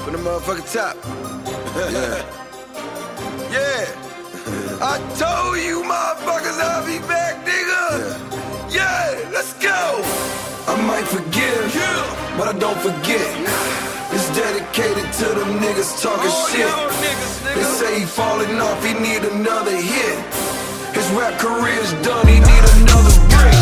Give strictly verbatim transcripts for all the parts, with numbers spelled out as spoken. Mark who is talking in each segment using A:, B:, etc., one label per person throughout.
A: From the motherfucking top. Yeah. Yeah. I told you motherfuckers I'll be back, nigga. Yeah, yeah, let's go. I might forgive, yeah, but I don't forget. It's dedicated to them niggas talking oh, shit. Niggas, they say he falling off, he need another hit. His rap career's done, he need another break.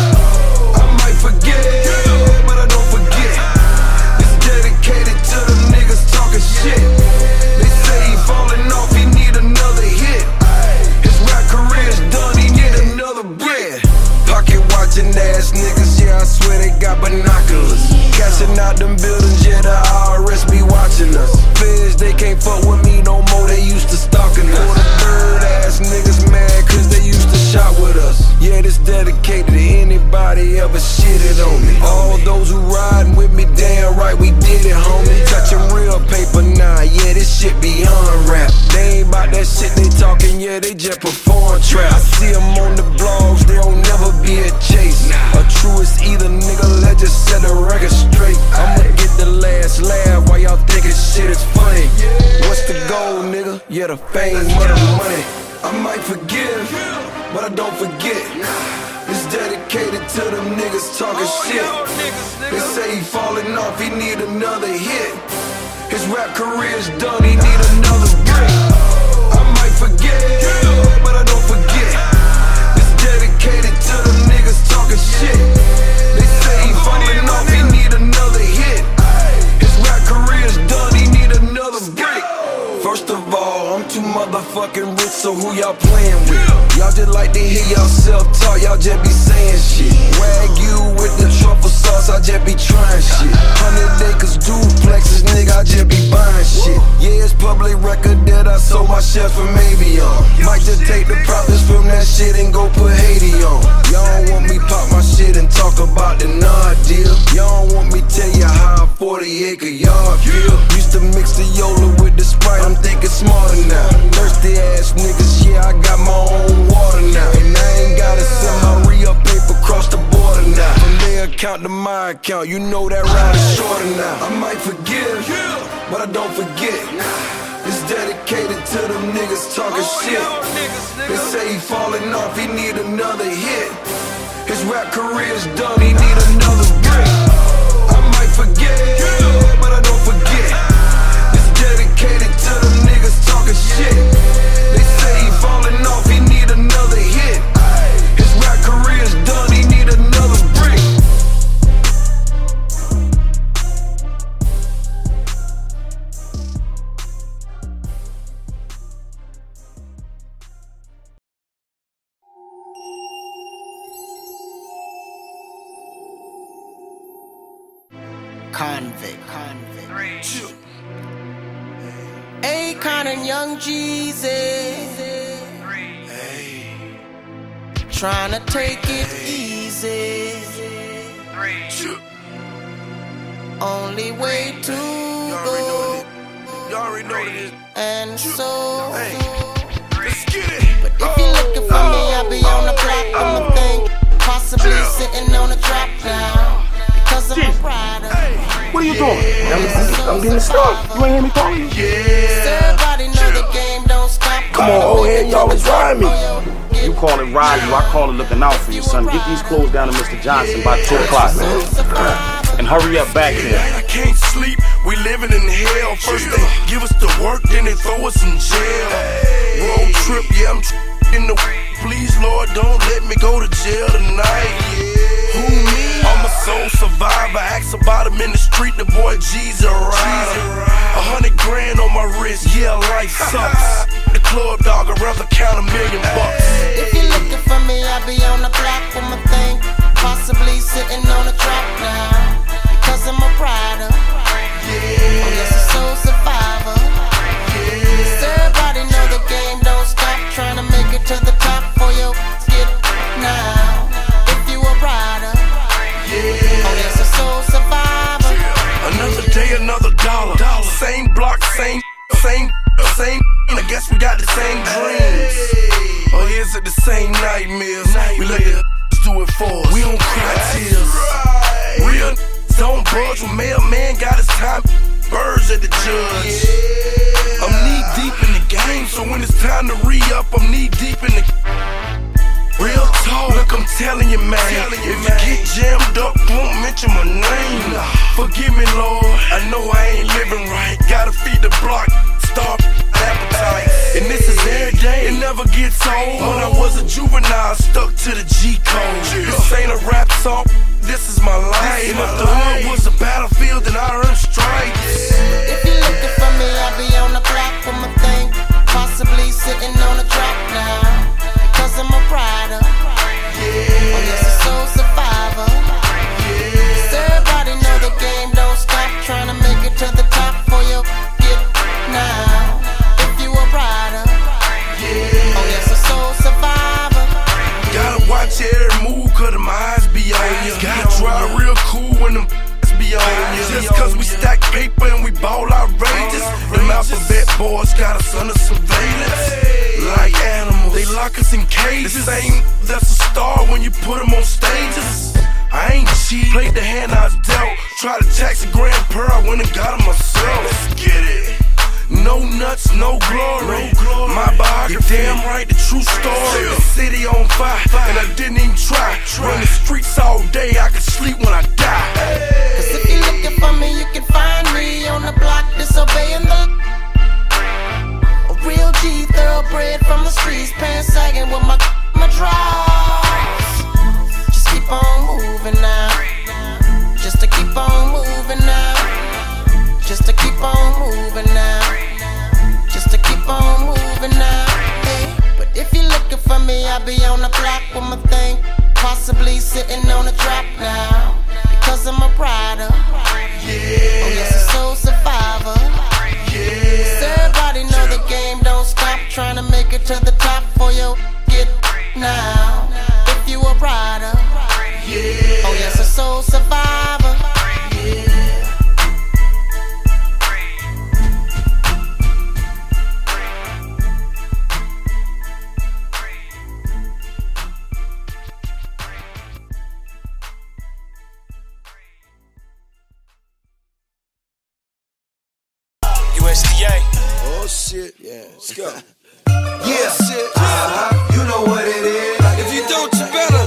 A: I might forget, yeah, but I don't forget. It's dedicated to them niggas talking shit. They say he falling off, he need another hit. His rap career's done, he need another break. Pocket watching ass niggas, yeah, I swear they got binoculars. Cashing out them buildings, yeah, the I R S be watching us. Feds, they can't fuck with me no more, they used to stalking us. The bird ass niggas mad cause they used to shop with us. Yeah, this dedicated to anybody ever shitted on me. All those who riding with me, damn right, we did it, homie. Touching real paper now, yeah, this shit beyond rap. They ain't about that shit they talking, yeah, they just perform trap. I see them on the blogs, they don't never be a chase. A truest either, nigga, let's just set the record straight. I'ma get the last laugh while y'all thinking shit is funny. What's the goal, nigga? Yeah, the fame, money, money. I might forgive, but I don't forget. It's dedicated to them niggas talking shit. They say he falling off, he need another hit. His rap career's done, he need another break. I might forget, but I don't forget. It's dedicated to them niggas talking shit. They say he falling off, he need another hit. His rap career's done, he need another break. First of all, I'm too motherfucking rich, so who y'all playing with? Y'all just like to hear y'all self-talk, y'all just be saying shit. Wagyu with the truffle sauce, I just be trying shit. Hundred acres duplexes, nigga, I just be buying shit. Yeah, it's public record that I sold my chef from Avion. Might just take the profits from that shit and go put Haiti on. Y'all don't want me pop my shit and talk about the Nod deal. Y'all don't want me tell you how a forty acre yard feel. Used to mix the Yola with the Sprite, I'm thinking smarter now. Thirsty ass niggas, yeah, I got my own water now. And I ain't gotta send my re-up paper across the border now. From their account to my account, you know that route is shorter now. I might forgive, but I don't forget. It's dedicated to them niggas talking shit. They say he falling off, he need another hit. His rap career's done, he need another break. I might forget, but I don't forget. It's dedicated to them niggas talking shit. They say he falling off, he need another hit. His rap career's done, he need another break.
B: Convict, convict. Akon and Young Jeezy, trying to take it easy. Only way to go, and so. But if you're looking for me, I'll be on the block with my thing, possibly sitting on a drop down. Cause I'm a rider.
C: What are you doing? I'm, I'm getting started. You ain't hear me talking?
B: Yeah. Everybody know the game don't stop.
C: Come on, old head, you always riding me. You call it riding you, I call it looking out for you, son. Get these clothes down to Mister Johnson by two o'clock, man. And hurry up back there.
D: I can't sleep, we living in hell. First they give us the work, then they throw us in jail. Road trip, yeah, I'm in the please, Lord, don't let me go to jail tonight. Who me? I'm a soul survivor. Ask about him in the street, the boy G's a rider. A hundred grand on my wrist, yeah, life sucks. The club dog, I'd rather count a million bucks.
B: If you're looking for me, I'll be on the block with my thing, possibly sitting on a trap now. Because I'm a rider.
D: Yeah.
B: Oh, yes, a soul survivor. Yeah. Everybody know the game don't stop. Trying to make it to the top for you. Get now. If you a rider.
D: Yeah.
B: Oh, yes, a soul survivor.
D: Another day, another dollar. Same block, same, same, same. I guess we got the same dreams. Or is it the same nightmares? We let the do it for us. We don't cry tears. Real don't budge when mailman got his time. Birds eyes at the judge. I'm knee deep in the game, so when it's time to re-up, I'm knee deep in the real talk. Look, I'm telling you, man, if you get jammed up, won't mention my name. Forgive me, Lord, I know I ain't living right. Gotta feed the block, starve appetite. And this is every day, it never gets old. When I was a juvenile, stuck to the G code. This ain't a rap song, this is my life. And if the hood was a battlefield, then I earned stripes.
B: If you're looking for me, I'll be on the block with my thing, possibly sitting on a track now. Cause I'm a rider, yeah. Oh yes, a soul survivor, yeah. So everybody know the game don't stop, trying to make it to the top for you get now. If you a rider, yeah. Oh yes, a soul survivor.
D: Gotta watch every move, cause them eyes be on you. Gotta drive real cool when them be on you. Just cause we stack paper and we ball outrageous, them alphabet boys got us under surveillance. Like animals, they lock us in cages. The same that's a star when you put them on stages. I ain't cheat, played the hand I was dealt. Tried to tax a grand per, I went and got it myself. Let's get it. No nuts, no glory. My biography, damn right, the true story. The city on fire, and I didn't even try. Run the streets all day, I could sleep when I die.
B: Cause if you're looking for me, you can find me on the block, disobeying the a real G, thoroughbred from the streets, pants sagging with my my draws. Just keep on moving now. Just to keep on moving now. Just to keep on moving now. Just to keep on moving now. Hey, but if you're looking for me, I'll be on the block with my thing, possibly sitting on a trap now. Because I'm a rider, yeah. Oh yes, a soul survivor, yeah. So everybody know the game don't stop, trying to make it to the top for you get now. If you a rider, yeah. Oh yes, a soul survivor, yeah.
E: U S D A.
A: Oh shit, yeah, let's go. Yeah, shit, uh-huh. You know what it is. If you don't, you better.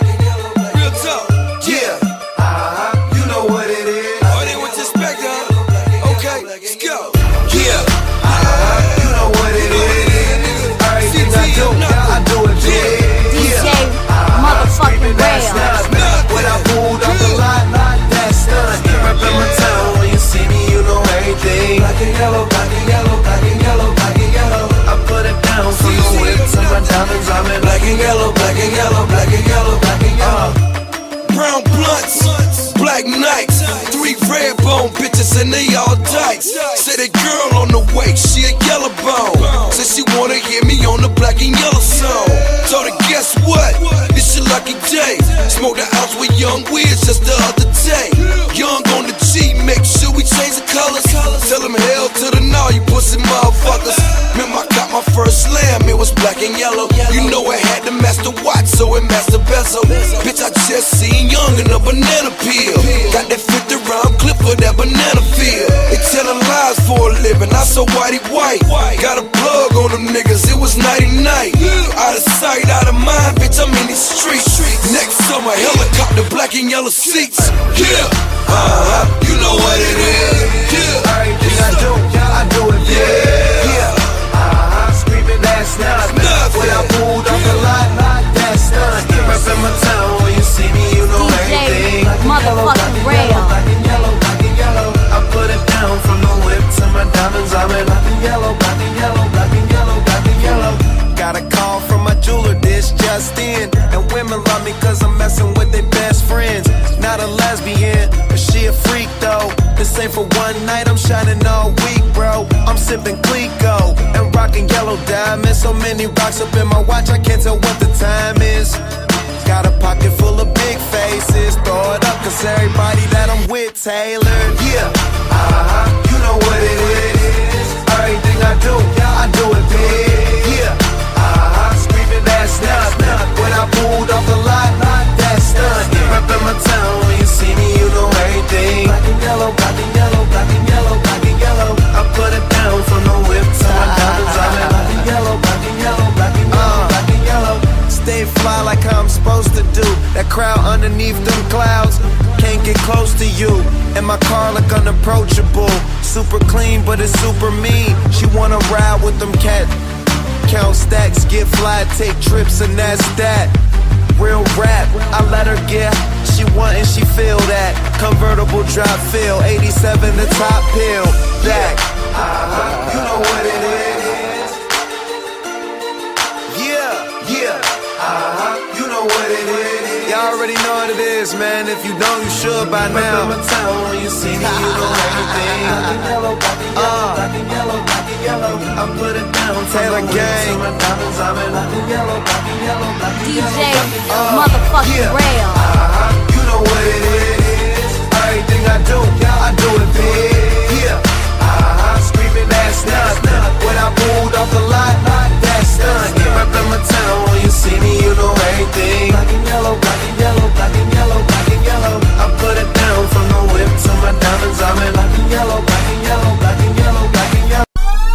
A: Real talk. Yeah, uh-huh. You know what it is. Oh, they want to expect, huh? Okay, let's go. Yeah, uh-huh. You know what it is. Everything I do, I do it big.
F: D J motherfucking Rail.
A: When I pulled off the lot, that's done. Reppin' my town, when you see me, you know everything. Black and yellow, black and yellow, black and yellow, black and yellow. I put it down from the whip to my diamonds. I'm in black and yellow, black and yellow, black and yellow, black and yellow. Brown blunts, black nights, three red bone bitches and they all dykes. Say that girl on the way, she a yellow bone. Said she wanna hear me on the black and yellow song. Told her, guess what? It's your lucky day. Smoked the house with Young Wiz just the other day. Young on the G, make sure we change the colors. Tell them hell to the no, you pussy motherfuckers. Remember I got my first slam, it was black and yellow. You know it had the master watch, so it master bezel. Bitch, I just seen Young in a banana peel. Got that fifty round clip for that banana field. They tellin' lies for a living, I so whitey white. Got a plug on them niggas, it was nighty night. Out of sight, out of mind, bitch, I'm in these streets. Next summer, helicopter, black and yellow seats. Yeah, uh-huh, you know what it is. Yeah, everything I do, I do it big. Yeah, uh-huh, screaming that's not. When I pulled off the lot, that's done. Reppin' my town, when you see me, you know everything.
F: Motherfucking Rail.
A: Black and yellow, black and yellow. I put it down from the whip to my diamonds. I'm in black and yellow, black and yellow, black and yellow, black and yellow. Got a call from my jeweler, this just in. And women love me cause I'm messing with their best friends. Not a lesbian, but she a freak though. This ain't for one night, I'm shining all week, bro. I'm sipping Clico and rocking yellow diamonds. So many rocks up in my watch, I can't tell what the time is. Got a pocket full of big faces. Throw it up cause everybody that I'm with tailored. Yeah, uh-huh, you know what it is. Everything I do, I do it big. Yeah, uh-huh, screaming that's not. When I pulled off the lot, that's done. Reppin' my town, when you see me, you know everything. Black and yellow, black and yellow, black and yellow, black and yellow.
G: close to you, and my car look unapproachable. Super clean, but it's super mean. She wanna ride with them cats. Count stacks, get fly, take trips, and that's that. Real rap, I let her get. She want and she feel that. Convertible drop feel, eighty-seven the top pill. Back, uh-huh. You know what it is. Yeah, yeah, uh-huh. You know what it is. Y'all already know what it is, man. If you don't, you should by now. My town, when you see me, you know everything. Uh, I put it down, Taylor Gang.
F: D J motherfucking
G: yeah.
F: Rail.
G: Uh-huh. You know what it is. Everything I do, I do it big. Yeah. Uh-huh. Screaming that's nothing. When I pulled off the lot, that's done. Yeah. Reppin' my town, when you see me, you know everything. Black and yellow, black and yellow, black and yellow, black and yellow. I put it down from the whip to my diamonds. I'm in black and yellow, black and yellow, black and yellow, black and yellow.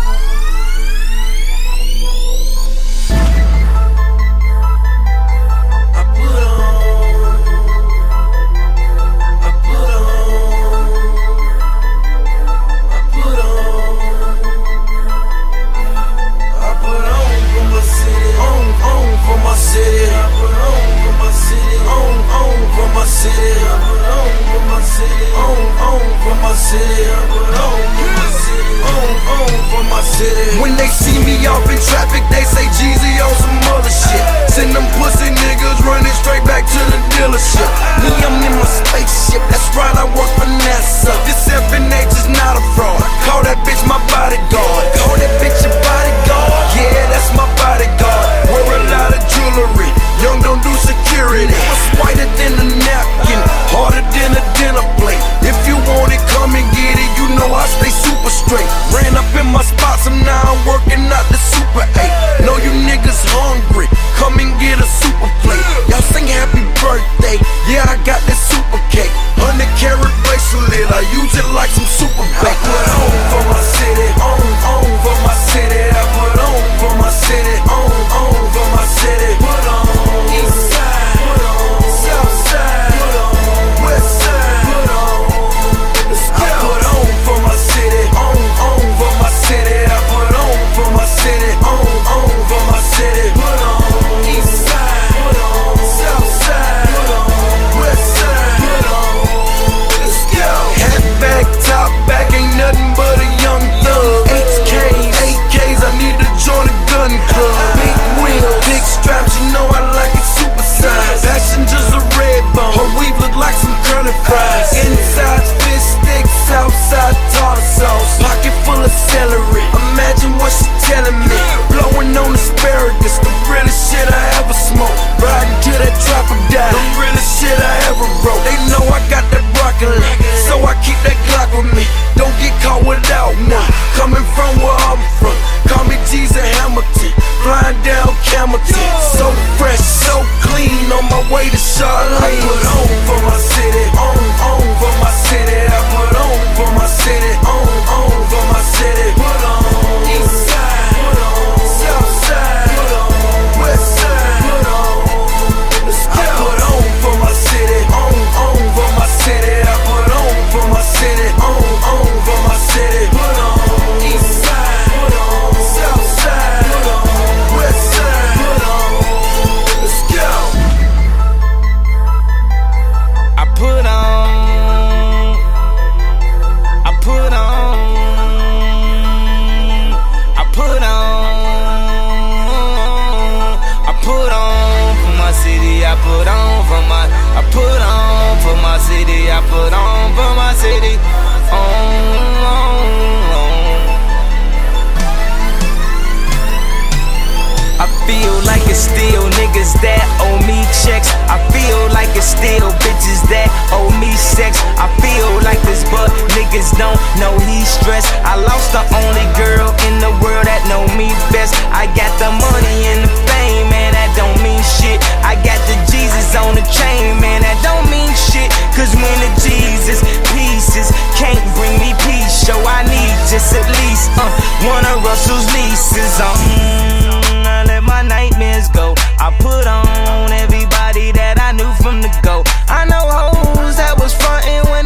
D: When they see me off in traffic, they say Jeezy on some other shit. Send them pussy niggas running straight back to the dealership. Me, I'm in my spaceship, that's right, I work for NASA. This F N H is not a fraud. Call that bitch my bodyguard. Call that bitch your bodyguard. Yeah, that's my bodyguard. Wear a lot of jewelry. Young don't do security. What's whiter than a napkin, harder than a dinner plate. If you want it, come and get it. You know I stay super straight. Ran up in my spots, and now I'm working out the Super eight. Know you niggas hungry, come and get a super plate. Y'all sing happy birthday, yeah I got this super cake. Hundred carat bracelet, I use it like some super bait. I put on for my city, on, on for my city. I put on for my city, on, on for my city. Put on east side, put on south side, put on west side, put on. Let's go. I put on for my city, on, on for my city. I put on for my city, on, on for my city. Put on east side, put on south side, put on west side, put on. Let's go. Hat back, top back, ain't nothing but a young thug. H Ks, eight Ks, I need to join a gun club. Big wheels, big straps, you know I like it super size. Passengers a red bone, her weave look like some curly fries. Inside fish sticks, outside tartar sauce. Pocket full of celery, imagine what she telling me. Blowing on asparagus, the realest shit I ever smoked. Riding to that trapper die, the realest shit I ever wrote. They know I got that broccoli, so I keep that Glock with me. Don't get caught without one. Coming from where I'm from, call me Jesus Hamilton. Flying down Camelton, so fresh, so clean, on my way to Charlotte. I put on for my city, on, on for my city. I put on for my city, on, on for my city. Put on east side, put on south side, put on west side, put on. Let's go. I put on for my city, on, on for my city. I put on for my city, on, on for my city. Put on east side, put on south side, put on west side, put on. Let's go. I put on, I put on, I put on, I put on for my city. I put on for my, I put on for my city. I put on for my city. On, on, on. I feel like it's still niggas that owe me checks. I feel like it's still bitches that owe me sex. I feel like this, but niggas don't know he's stressed. I lost the only girl in the world that know me best. I got the money and the fame, man, that don't mean shit. I got the Jesus on the chain, man, that don't mean shit. Cause when the Jesus pieces can't bring me peace, so I need just at least uh, one of Russell's nieces. Um, I let my nightmares go. I put on everybody that I knew from the go. I know hoes that was frontin' when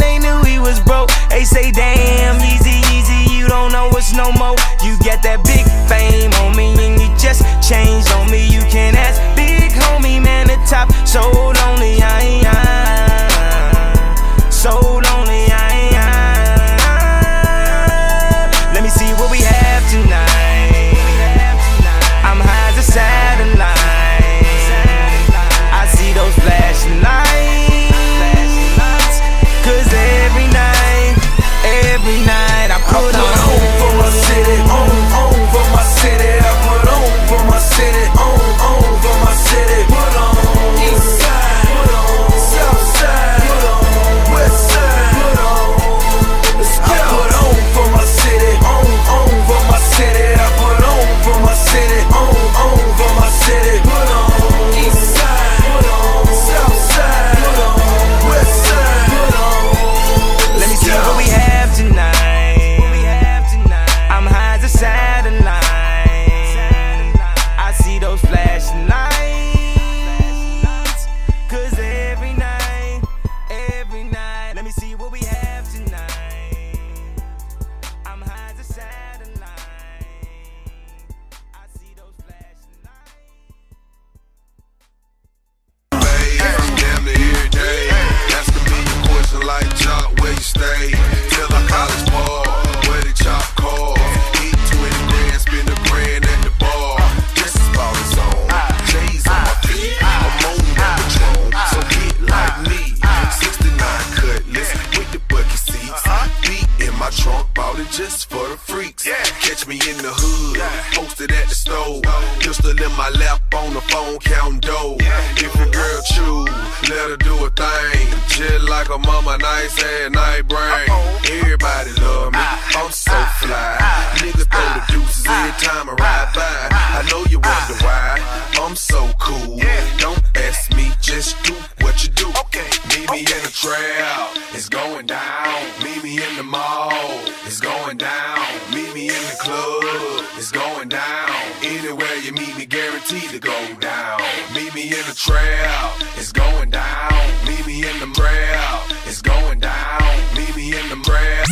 D: trunk, bought it just for the freaks. Yeah. Catch me in the hood, posted at the store. Pistol in my lap on the phone, counting dough. If your girl choose, let her do a thing. Just like a mama, nice ass night brain. Everybody love me, I'm so fly. Nigga throw the deuces every time I ride by. I know you wonder why, I'm so cool. Don't ask me, just do what you do. Meet me in the trail, it's going down. Meet me in the mall, it's going down. Meet me in the club, it's going down. Anywhere you meet me, guaranteed to go down. Meet me in the trail, it's going down. Meet me in the trail, it's going down. Meet me in the trail.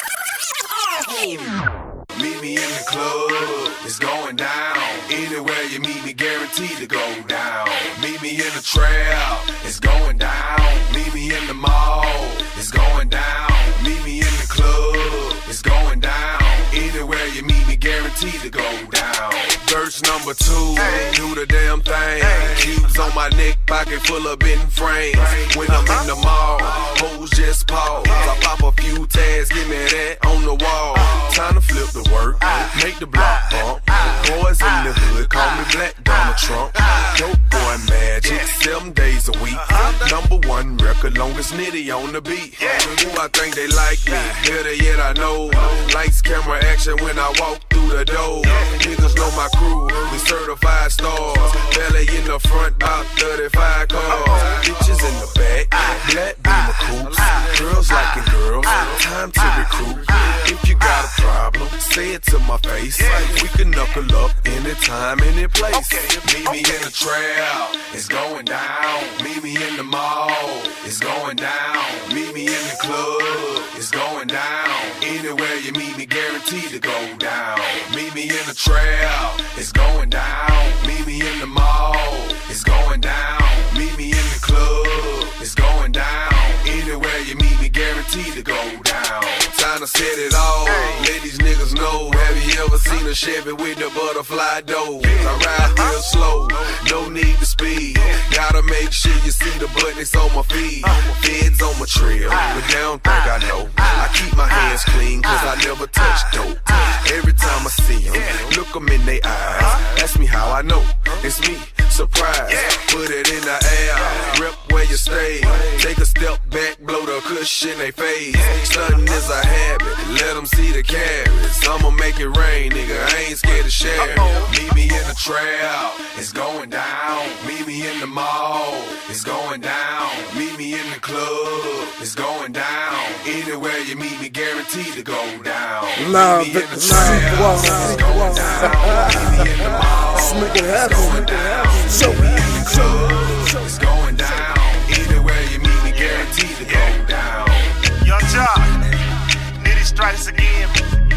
D: Meet me in the club, it's going down. Anywhere you meet me, guaranteed to go down. Meet me in the trail, it's going down. Meet me in the mall, it's going down. Meet me in the club, it's going down. Anywhere you meet me, guaranteed to go down. Verse number two, do the damn thing. Cubes on my neck, pocket full of bent frames. When I'm in the mall, hoes just pause. I pop a few tags, give me that on the wall. Time to flip the work, make the block bump. Boys in the hood, call me Black Donald Trump. Dope boy magic, seven days a week. Number one record, longest nitty on the beat. Who I think they like me, better yet I know. Lights, camera, action when I walk through the door. Niggas know my crew, we certified stars. Belly in the front, about thirty-five cars. Bitches in the back, black beamer coops. Girls liking girls, time to recruit. If you got a problem, say it to my face. We can knuckle up anytime, any place. Meet me in the trail, it's going down. Meet me in the mall, it's going down. Meet me in the club, it's going down. Anywhere you meet me, guaranteed to go down. Meet me in the trail, it's going down. Meet me in the mall, it's going down. Meet me in the club, it's going down. Anywhere you meet me, guaranteed to go down. Time to set it all, let these niggas know. Have you ever seen a Chevy with the butterfly doors? I ride real slow, no need to speed. Gotta make sure you see the buttons on my feet. Feds on my trail, but they don't think I know. I keep my hands clean, cause I never touch dope. Every time I see them, look them in their eyes. Ask me how I know, it's me, surprise. Put it in the air, rep where you stay. Take a step back, blow the cushion they face. Stunting is a habit, let them see the carrots. I'ma make it rain, nigga, I ain't scared to share. Meet me in the trail, it's going down. Meet me in the mall, it's going down. Meet me in the club, it's going down. Anywhere you meet me, guaranteed to go down.
H: Nah,
D: meet me in the trail, it's going down. Meet me in the mall, it's going down. Meet me in the club, it's going down. Anywhere you meet me, guaranteed to go down.
I: Young Jock, Nitty strikes again.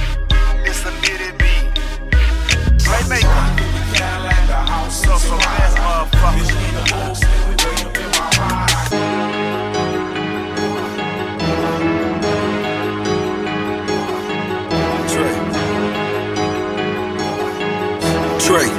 I: It's a Nitty beat. Playmaker. So, so fast, motherfucker.
A: Trey. Trey.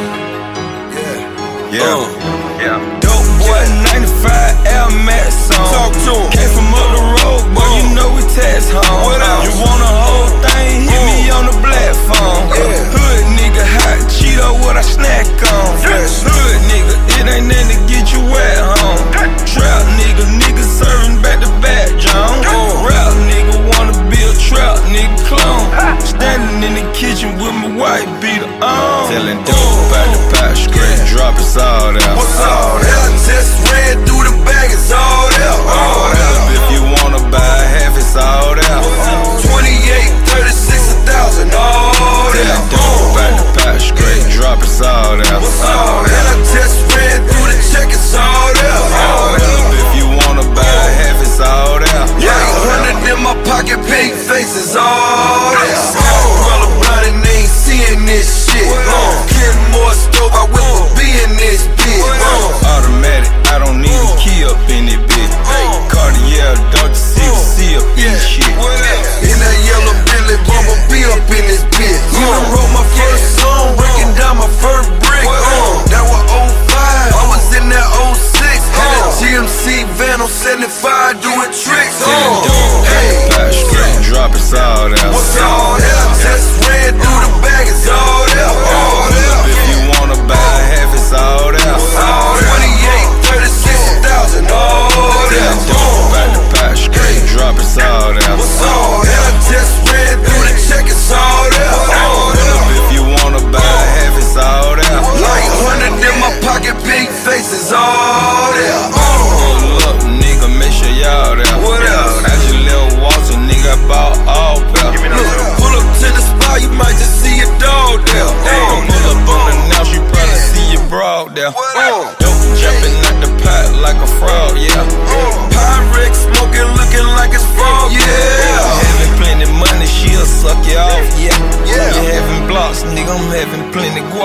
A: Yeah.
J: Yeah.
A: Uh.
J: Yeah. Dope boy, ninety-five Air Max on.
A: Talk to him.
J: Came from up the road, boy, you know we tax home.
A: What else?
J: You want a whole thing, hit me on the platform.
A: Yeah.
J: Hood nigga, hot Cheeto, what I snack on.
A: Fresh.
J: Hood nigga, it ain't nothing to get you wet home. Trap nigga, nigga serving back to back, John. Rap nigga, wanna be a trap nigga clone. Standing in the kitchen with my white beater on. Telling dope about the pot, straight drop it all out.
A: What's all that? Just ran through the bag, it's all there. All there.
J: If you wanna buy half, it's all there.
A: twenty-eight, thirty-six, a thousand, all there.
J: Telling dope about the pot, straight drop it all out.
A: What's all that? I just ran through the check, it's all there. All there.
J: If you wanna buy half, it's all there.
A: Yeah, hundred in my pocket, pink faces, all there. Umbrella blind and they ain't seeing this shit. Getting more stove, I whip a B in this bitch.
J: Automatic, I don't need a key up in it, bitch. Cartier, Doctor six C up in shit.
A: In that yellow Billy, Bumble B up in this bitch. I wrote my first song, breaking down my first brick. That was oh five, I was in that oh six. Had a G M C van on seventy-five doing tricks.
J: Telling dope,
A: Hey,
J: straight drop it all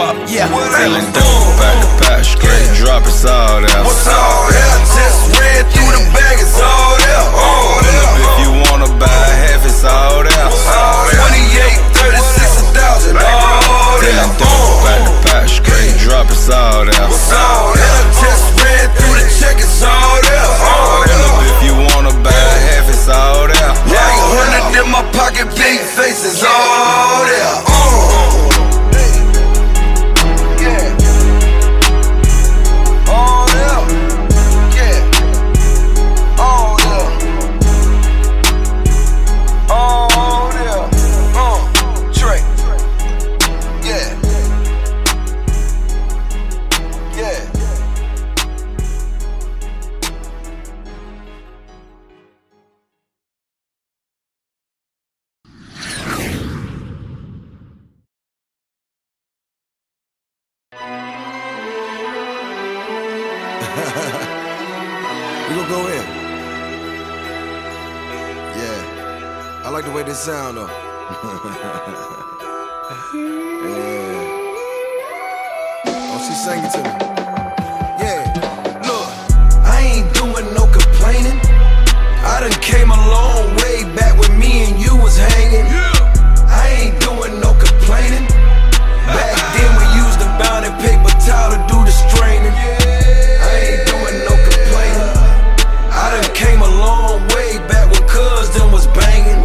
J: drop. Yeah, feeling dope, back to back, straight drop, it's all there.
D: What's all there? Just ran through the bag, it's all there. All there.
J: If you wanna buy half, it's all there.
D: twenty-eight, thirty-six, a thousand, all there.
J: Feeling dope, back to back, straight drop, it's all there.
D: What's all there? Just ran through the check, it's all there. All there.
J: If you wanna buy half, it's all there.
D: Like a hundred in my pocket, big faces, all there. Uh. Yeah. All there. Yeah. All there. All there. Uh. Trey. Yeah. Yeah.
A: We gon' go in. Yeah. I like the way this sound though. Yeah. Oh, she sang it to me. Yeah. Look, I ain't doing no complaining. I done came a long way back when me and you was hanging. I ain't doing no complaining. Back then we used the bound and paper towel to do the straining. I ain't doing no complaining. I done came a long way back when cuz them was banging.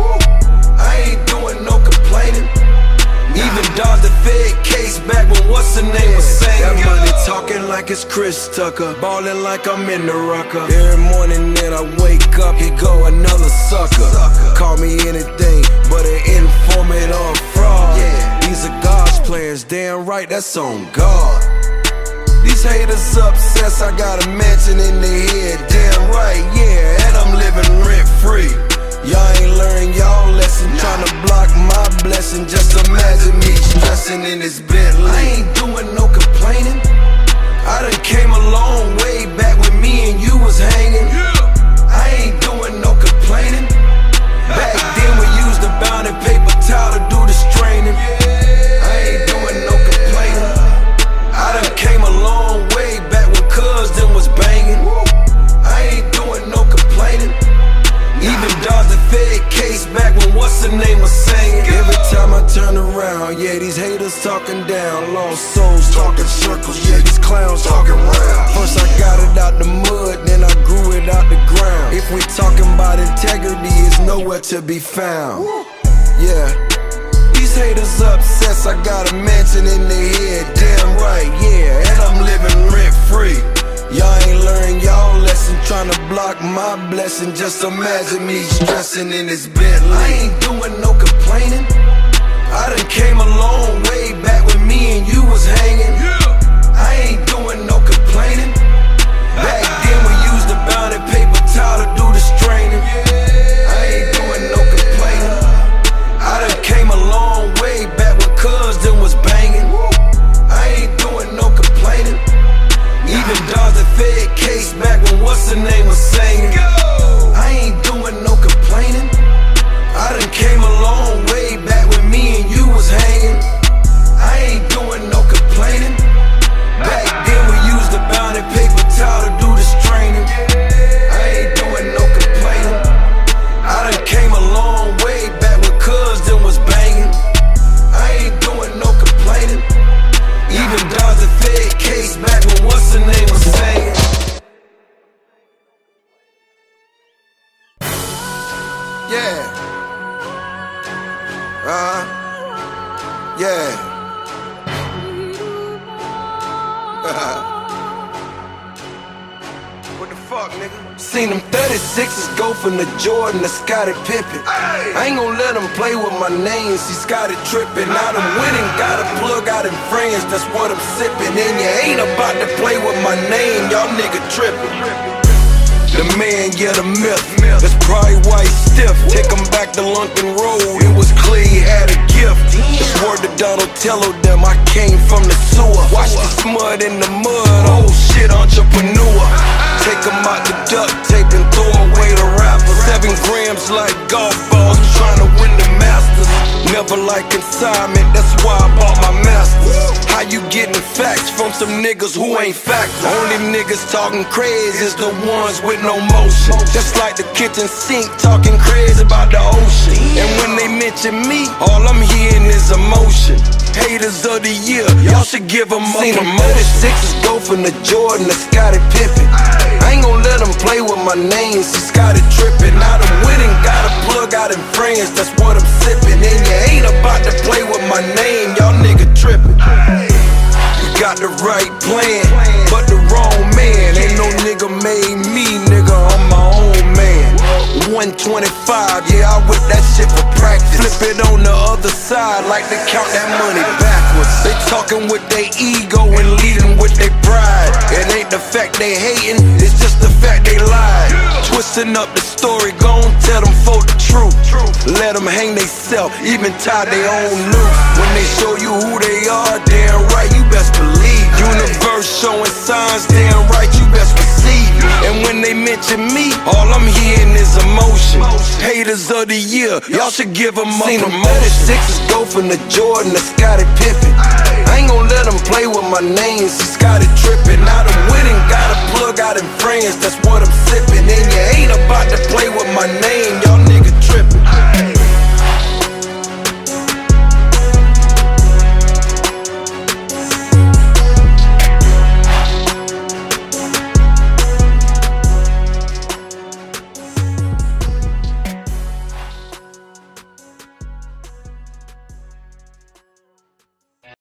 A: I ain't doing no complaining. Even dodged the Fed case back when what's the name was saying. That money talking like it's Chris Tucker, ballin' like I'm in the rucker. Every morning that I wake up, here go another sucker. Call me anything but an informant or a fraud. These are God's plans, damn right, that's on God. These haters obsessed, I got a mansion in their head, damn right, yeah, and I'm living rent free. Y'all ain't learned y'all lesson, tryna block my blessing. Just imagine me stressing in this Bentley. I ain't doing no complaining. I done came a long way back when me and you was hanging. I ain't doing no complaining. Back then we used the bound and paper towel to do the straining. I ain't doing no complaining. I done came a long way back when cuz them was banging. I ain't doing no complaining. Even dodged the Fed case back when what's the name was saying. Every time I turn around, yeah, these haters talking down. Lost souls talking circles, yeah, these clowns talking round. First I got it out the mud, then I grew it out the ground. If we talking about integrity, it's nowhere to be found. Yeah, these haters obsessed, I got a mansion in their head, damn right, yeah, and I'm living rent free. Y'all ain't learned y'all lesson, tryna block my blessing. Just imagine me stressing in this Bentley. I ain't doing no complaining. I done came a long way back when me and you was hanging. I ain't doing no complaining. Back then we used the bound and paper towel to do the straining. I ain't doing no complaining. I done came a long way back when cuz them was banging. I ain't doing no complaining. Even dodged the Fed case back when what's the name was saying. I ain't doing no complaining. I done came a long way back when me and you was hanging. I ain't doing no complaining. Back then we used the bound and paper towel to do the straining. I ain't doing no complaining. I done came a long way back when cuz them was banging. I ain't doing no complaining. Even dodged the Fed case back when what's the name was saying. Yeah. Uh-huh. Yeah. What the fuck, nigga? Seen them thirty-sixes go from the Jordan to Scottie Pippen. Hey. I ain't gon' let them play with my name, see Scottie trippin'. Now them winning, got a plug out in France, that's what I'm sippin'. And you ain't about to play with my name, y'all nigga trippin'. The man, yeah, the myth, that's probably why he's stiff. Take him back to Lunkin Road, it was clear he had a gift. It's word to Donatello, them, I came from the sewer. Watch the smut in the mud, oh shit, entrepreneur. Take him out the duct tape and throw away the rapper. Seven grams like golf balls, trying to win the Masters.
D: Never like consignment, that's why I bought my masters. How you getting facts from some niggas who ain't facts? Only niggas talking crazy is the ones with no motion. Just like the kitchen sink talking crazy about the ocean. And when they mention me, all I'm hearing is emotion. Haters of the year, y'all should give them more promotion. thirty-sixes go from the Jordan to Scottie Pippen. I ain't gon' let them play with my name, see Scottie trippin'. I done went and got a plug out in France, that's what I'm sippin'. And you ain't about to play with my name, y'all nigga trippin'. You got the right plan, but the wrong man. Ain't no nigga made me, nigga, I'm my own man. one twenty-five, yeah, I whip that shit for practice. Flip it on the other side, like to count that money backwards. They talking with their ego and leading with their pride. It ain't the fact they hating, it's just the fact they lied. Twisting up the story, gon' tell them for the truth. Let them hang they self, even tie their own noose. When they show you who they are, damn right, you best believe. Universe showing signs, damn right, you best receive. And when they mention me, all I'm hearing is emotion. Haters of the year, y'all should give them a promotion. thirty-sixes go from the Jordan to Scottie Pippen. I ain't gon' let them play with my name, see Scottie trippin'. I done went and got a plug out in France, that's what I'm sippin'. And you ain't about to play with my name, y'all niggas